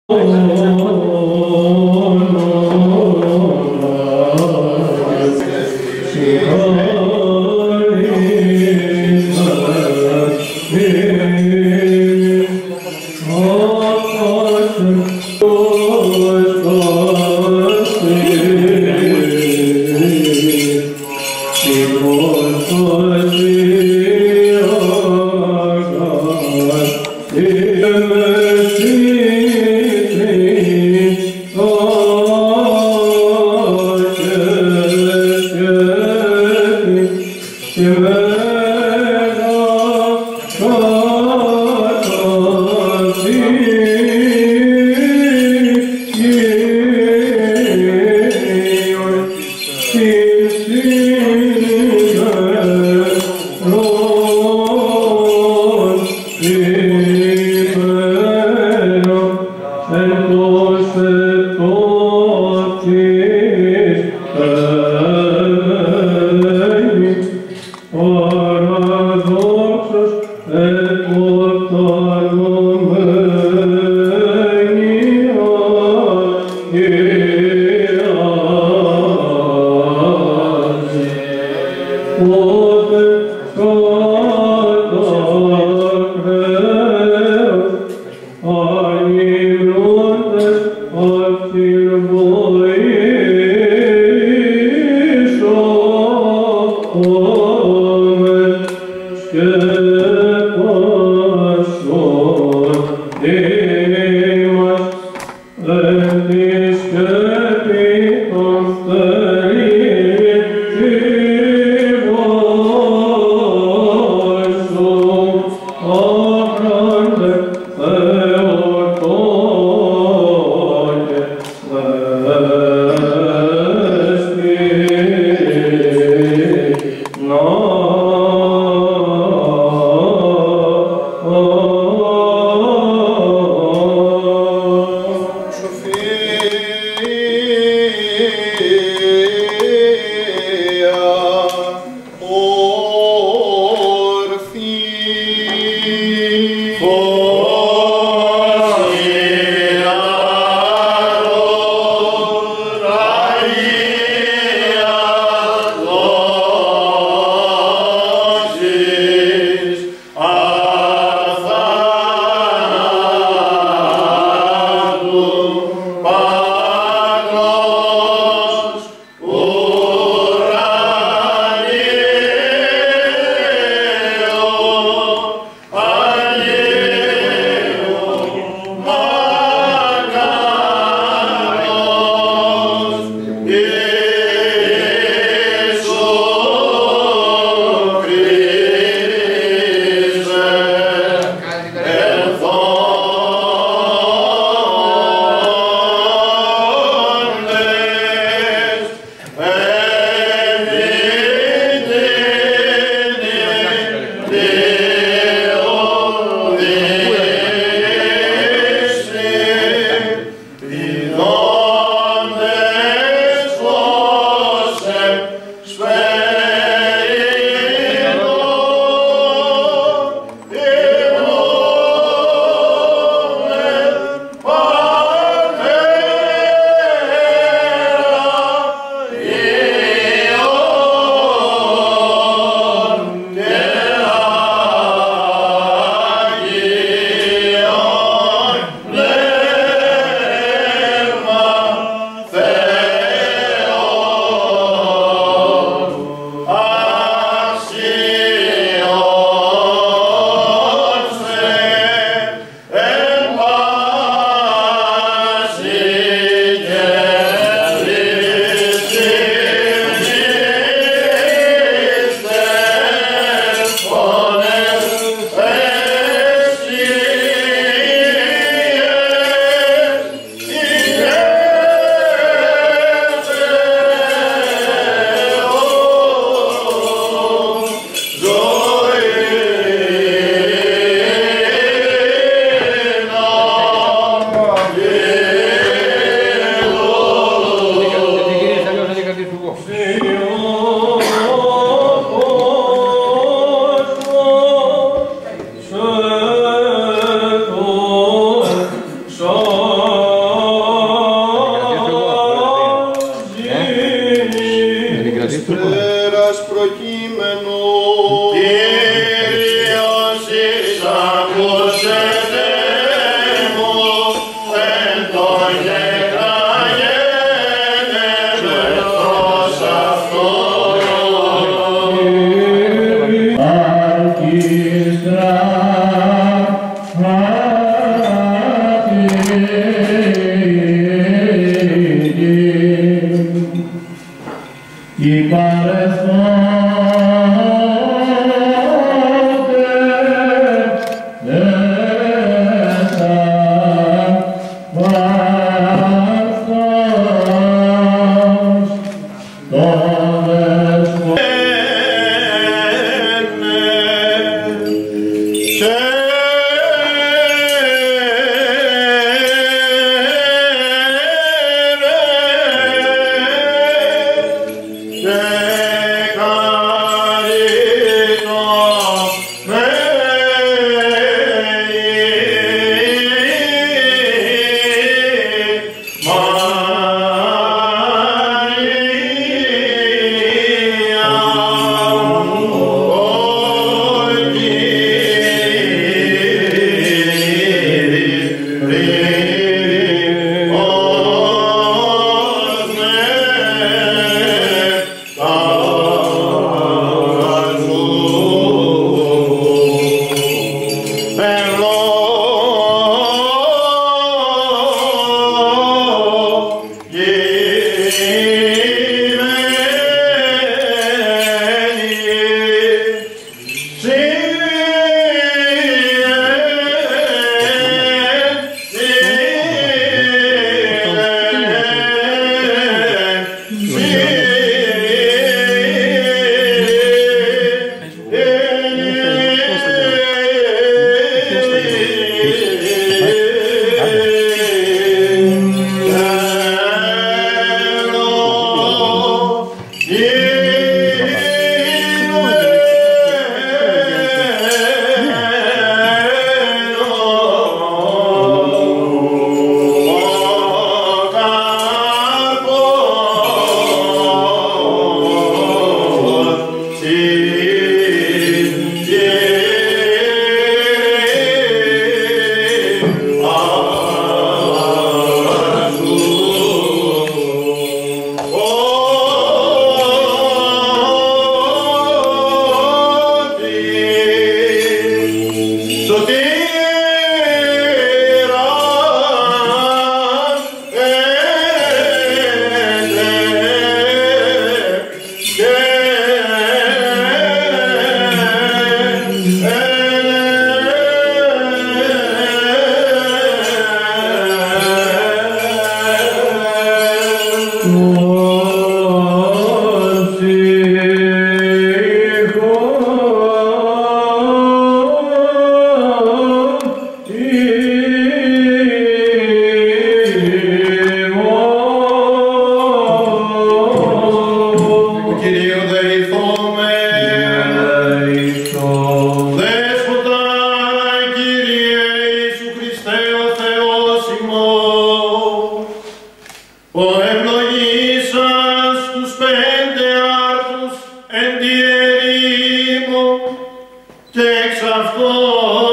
Amen. ευλογήσας τους 5 άρτους εν τη ερήμο και εξ αυτών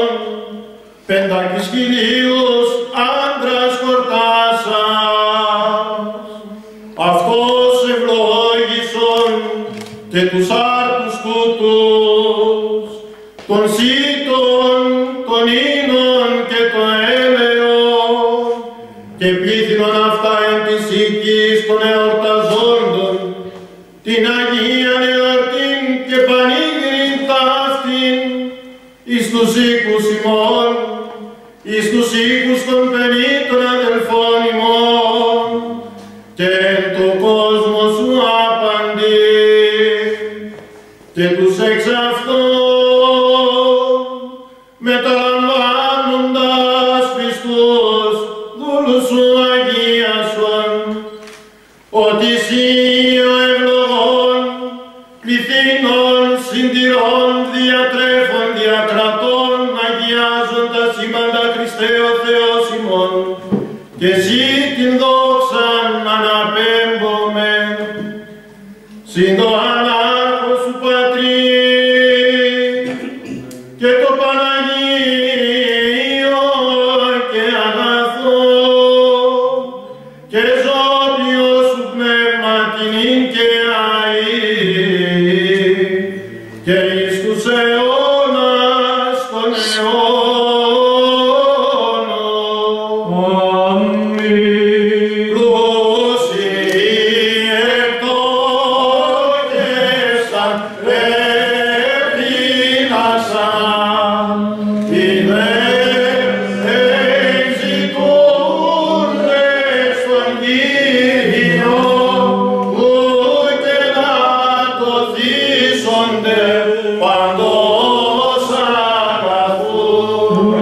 500.000 άντρας χορτάσας. Αυτός ευλόγησον και τους άρτους τούτους, των σύτων, των ίνων και των έλεων, και πλήθυνον αυτά εν της οίκης των εορταζόντων, την Αγίαν εορτήν και πανήγυριν ταύτην, εις τους οίκους ημών, εις τους οίκους των πενήτων αδελφών ημών, και εν το κόσμο σου άπαντη, και τους εξ αυτών μεταλαμβάνοντας πιστούς δούλους σου αγίασον, ότι εσύ ο ευλογών πληθύνων συντηρών διατρέφων διακρατών αγιάζων τα σύμπαντα Χριστέ ο Θεός ημών, και εσύ την δόξαν αναπέμπομε συν το ανάρχο σου Πατρί και το Παναγίο και αγαθό και ζώπιο σου πνεύμα την και αή και εις τους αιώνας των αιώνων. Αμήν. Πλούσιοι εκτόκεσαν, επίνασαν, ζητούντες στον Κύριο, ούτε να το θύσονται παντός αγαθούν.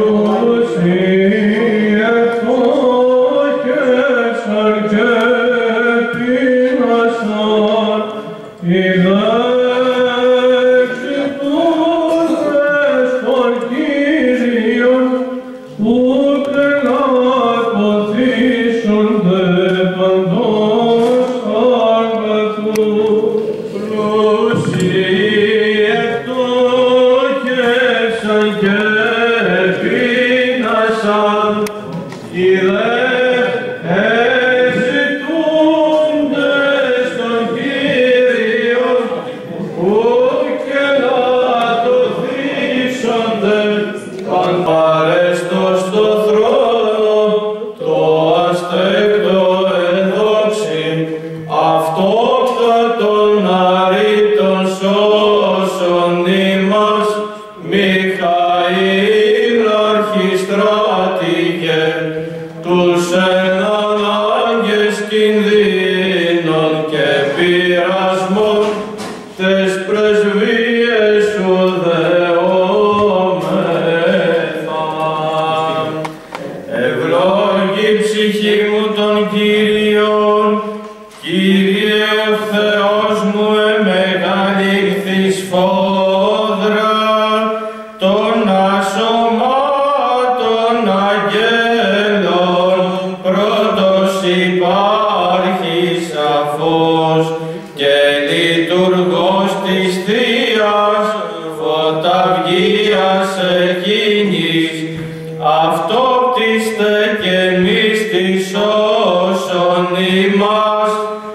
Παρέστος στο θρόνο, το αστέκτο εδόξην, αυτόκτατον αρήτων σώσον ημάς, Μιχαήλ αρχιστράτηγε, τους εν ανάγκες κινδύνων και πειρασμών, τες πρεσβείες σου ψυχή μου των Κύριων, Κύριε ο Θεός μου εμεγαλύνθης φόδρα των ασωμάτων αγγέλων, πρώτος υπάρχεις σαφώς και λειτουργός της Θείας φωταυγίας εκείνης, αυτόπτιστε και μύστης όσων ημάς,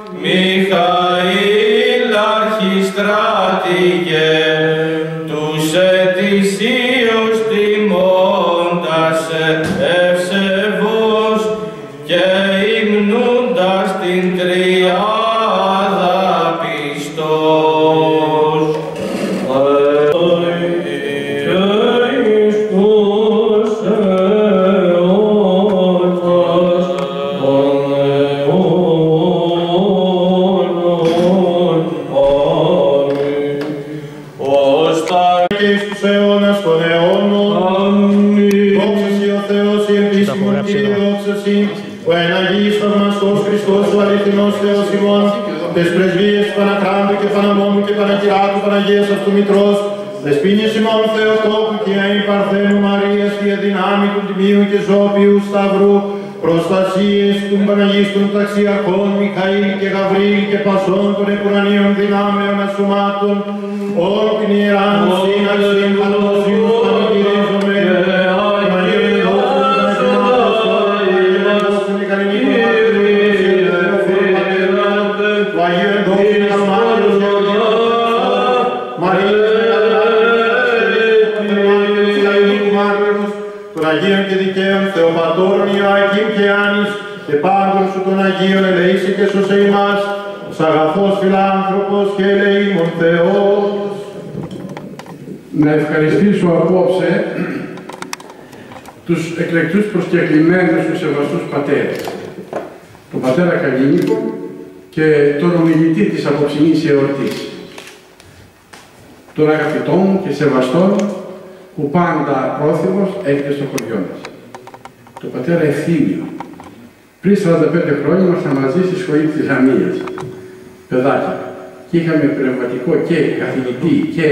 Μιχαήλ αρχιστράτηγε, τους ετησίως τιμώντας ευσεβώς και υμνούντας την τριάδα πιστός. Ο εναγής θαυμαστός Χριστός, ο αληθινός Θεός ημών, τες πρεσβείες Πανακράντου και Παναμόνου και Πανακυράτου Παναγίας αυτού Μητρός, δεσποίνης ημών Θεοτόκου και αΐ Παρθένου Μαρίας και δυνάμει του Τιμίου και Ζώπιου Σταυρού, προστασίες του Παναγίστων Ταξιαρχών Μιχαήλ και Γαβρίλ και πασών των επουρανίων δυνάμεων ασωμάτων, όλη την ιεράν σύναξη καλωσίους πανηγυρίζομαι, των Αγίων και δικαίων Θεοπατώρων Ιωακήμ και Άνης και πάντων σου των Αγίων ελεήσει και σώσε ημάς, ως αγαθός φιλάνθρωπος και ελεήμων Θεός. Να ευχαριστήσω απόψε τους εκλεκτούς προσκεκλημένους τους σεβαστούς πατέρες, τον πατέρα Καλλίνικο και τον ομιλητή της απόψινής εορτής, τον αγαπητό μου και σεβαστό που πάντα πρόθυμος έρχεται στο χωριό μας. Το πατέρα Ευθύμιο. Πριν 45 χρόνια ήμασταν μαζί στη σχολή της Ζαμίας, παιδάκια, και είχαμε πνευματικό και καθηγητή και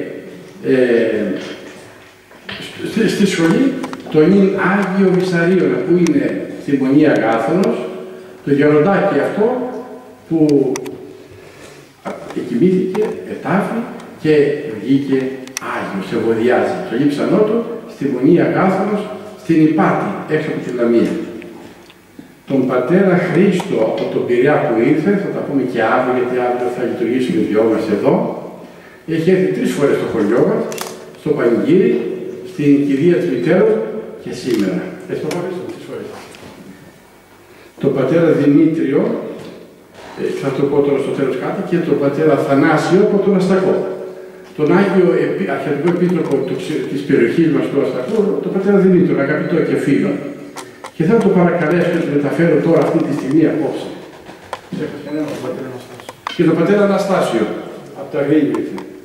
στη σχολή τον Άγιο Βυσσαρίωνα που είναι στη Μονή Αγάθωνος, το γεροντάκι αυτό που εκοιμήθηκε, ετάφη και βγήκε Άγιος, ευωδιάζει. Το λείψανό του στη Μονή Αγάθωνος, στην Ιπάτη, έξω από τη Λαμία. Τον πατέρα Χρήστο από τον Πειραιά που ήρθε, θα τα πούμε και αύριο, γιατί αύριο θα λειτουργήσουμε οι δυο μας εδώ. Έχει έρθει 3 φορές στο χωριό μας, στο Πανηγύρι, στην κηδεία της μητέρας και σήμερα. Έτσι το πάρεις 3 φορές. Τον πατέρα Δημήτριο, θα το πω τώρα στο τέλος κάτι, και τον πατέρα Θανάσιο από τον Αστακό. Τον Άγιο Αρχιετικό Επίτροπο της περιοχής μας του Αστακού, τον πατέρα Δημήτριο, αγαπητό και φίλο. Και θα το παρακαλέσω να το μεταφέρω τώρα αυτή τη στιγμή απόψε. Και τον πατέρα Αναστάσιο, από τα Αγρίνια.